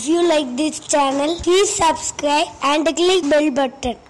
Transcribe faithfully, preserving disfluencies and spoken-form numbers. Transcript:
If you like this channel, please subscribe and click bell button.